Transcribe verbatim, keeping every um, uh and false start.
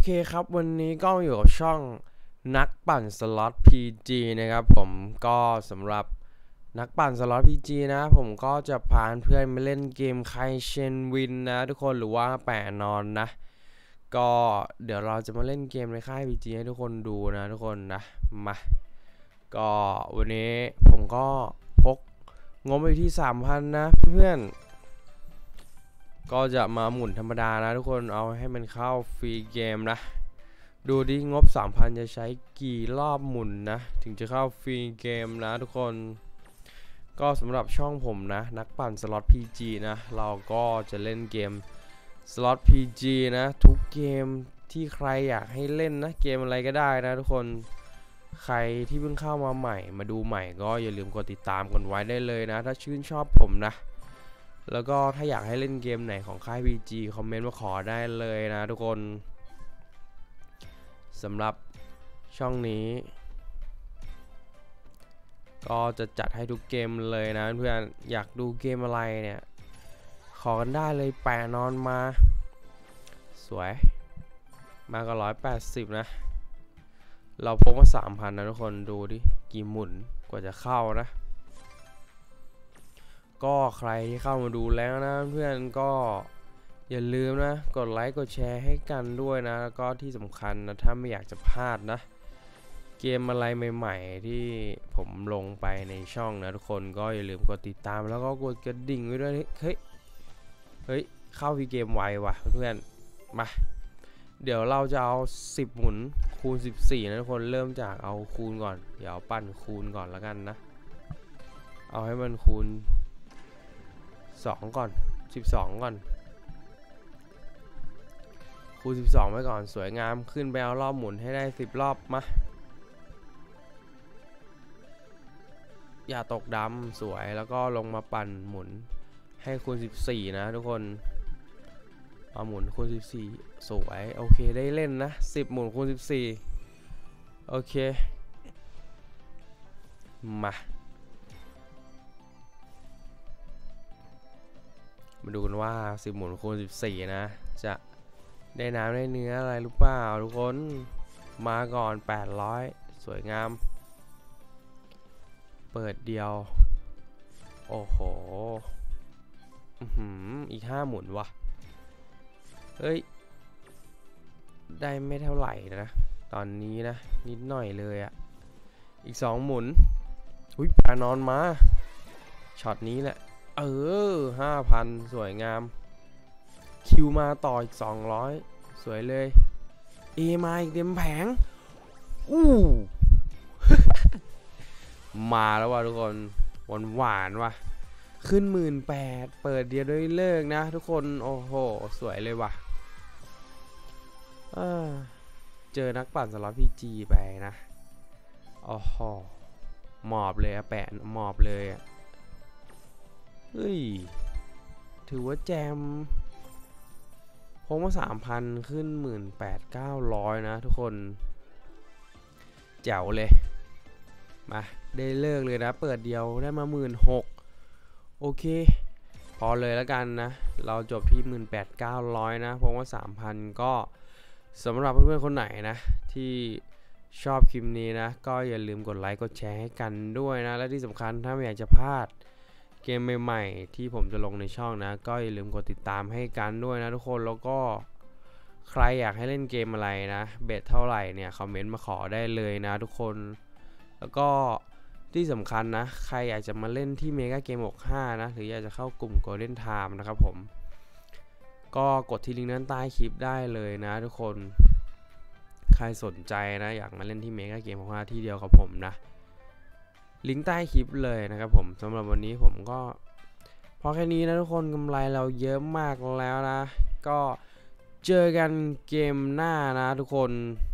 เคครับวันนี้ก็อยู่กับช่องนักปั่นสล็อต พี จี นะครับผมก็สำหรับนักปั่นสล็อต พี จี นะผมก็จะพาเพื่อนมาเล่นเกมไคเชนวินนะทุกคนหรือว่าแปะนอนนะก็เดี๋ยวเราจะมาเล่นเกมในค่าย พี จี ให้ทุกคนดูนะทุกคนนะมาก็วันนี้ผมก็พกงบไปที่ สามพัน นะเพื่อนก็จะมาหมุนธรรมดานะทุกคนเอาให้มันเข้าฟรีเกมนะดูดิงบ สามพัน จะใช้กี่รอบหมุนนะถึงจะเข้าฟรีเกมนะทุกคนก็สำหรับช่องผมนะนักปั่นสล็อต พี จี นะเราก็จะเล่นเกมสล็อต พี จี นะทุกเกมที่ใครอยากให้เล่นนะเกมอะไรก็ได้นะทุกคนใครที่เพิ่งเข้ามาใหม่มาดูใหม่ก็อย่าลืมกดติดตามกันไว้ได้เลยนะถ้าชื่นชอบผมนะแล้วก็ถ้าอยากให้เล่นเกมไหนของค่าย พี จี คอมเมนต์มาขอได้เลยนะทุกคนสำหรับช่องนี้ก็จะจัดให้ทุกเกมเลยนะเพื่อนอยากดูเกมอะไรเนี่ยขอกันได้เลยแปะนอนมาสวยมาก็ร้อยแปดสิบนะเราพกมา สามพัน นะทุกคนดูดิกี่หมุนกว่าจะเข้านะก็ใครที่เข้ามาดูแล้วนะเพื่อนก็อย่าลืมนะกดไลค์กดแชร์ให้กันด้วยนะแล้วก็ที่สำคัญนะถ้าไม่อยากจะพลาดนะเกมอะไรใหม่ๆที่ผมลงไปในช่องนะทุกคนก็อย่าลืมกดติดตามแล้วก็กดกระดิ่งไว้ด้วยเฮ้ยเฮ้ยเข้าวีเกมไวว่ะเพื่อนมาเดี๋ยวเราจะเอาสิบหมุนคูณสิบสี่นะทุกคนเริ่มจากเอาคูณก่อนเดี๋ยวปั้นคูณก่อนแล้วกันนะเอาให้มันคูณสองก่อนสิบสองก่อนคูณสิบสองไว้ก่อนสวยงามขึ้นไปเอารอบหมุนให้ได้สิบรอบมาอย่าตกดำสวยแล้วก็ลงมาปั่นหมุนให้คูณสิบสี่นะทุกคนเอาหมุนคูณสิบสี่สวยโอเคได้เล่นนะสิบหมุนคูณสิบสี่โอเคมามาดูกันว่าสิบหมุนคูณสิบสี่นะจะได้น้ำได้เนื้ออะไรหรือเปล่าทุกคนมาก่อนแปดร้อยสวยงามเปิดเดียวโอ้โหอือหืออีกห้าหมุนวะเฮ้ยได้ไม่เท่าไหร่นะตอนนี้นะนิดหน่อยเลยอะอีกสองหมุนอุ้ยปลานอนมาช็อตนี้แหละเออ ห้าพัน สวยงามคิวมาต่ออีกสองร้อยสวยเลยเอมาอีกเต็มแผงอู้ มาแล้วว่ะทุกคนหวานหวานว่ะขึ้นหมื่นแปดเปิดเดียวด้วยเลิกนะทุกคนโอ้โหสวยเลยว่ะเจอนักปั่นสล็อต พี จี ไปนะโอ้โหหมอบเลยอะแปะหมอบเลยอะเฮ้ยถือว่าแจมพงมาสามพันขึ้นหมื่นแปดเก้าร้อยนะทุกคนแจ๋วเลยมาได้เลิกเลยนะเปิดเดียวได้มาหมื่นหกโอเคพอเลยแล้วกันนะเราจบที่หมื่นแปดเก้าร้อยนะพงมาสามพันก็สำหรับเพื่อนๆคนไหนนะที่ชอบคลิปนี้นะก็อย่าลืมกดไลค์กดแชร์ให้กันด้วยนะและที่สำคัญถ้าไม่อยากจะพลาดเกมใหม่ๆที่ผมจะลงในช่องนะก็อย่าลืมกดติดตามให้กันด้วยนะทุกคนแล้วก็ใครอยากให้เล่นเกมอะไรนะเบสเท่าไหร่เนี่ยคอมเมนต์มาขอได้เลยนะทุกคนแล้วก็ที่สำคัญนะใครอยากจะมาเล่นที่เมกาเกมหกสิบห้านะหรืออยากจะเข้ากลุ่ม Golden Time นะครับผมก็กดที่ลิงก์ด้านใต้คลิปได้เลยนะทุกคนใครสนใจนะอยากมาเล่นที่เมกาเกมหกสิบห้าที่เดียวกับผมนะลิงก์ใต้คลิปเลยนะครับผมสำหรับวันนี้ผมก็พอแค่นี้นะทุกคนกำไรเราเยอะมากแล้วนะก็เจอกันเกมหน้านะทุกคน